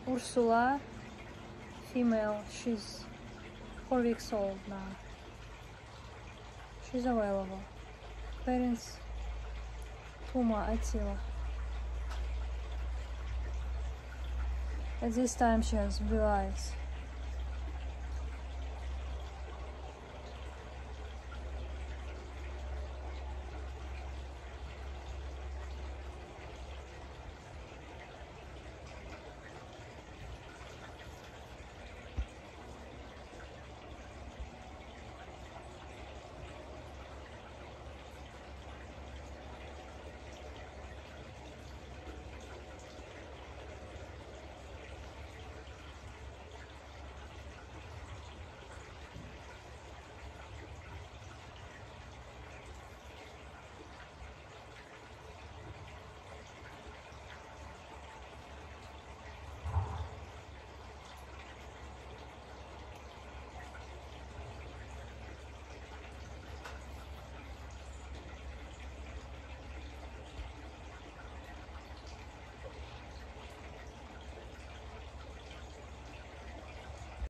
Ursula, female, she's 4 weeks old now. She's available. Parents, Puma, Attila. At this time she has blue eyes.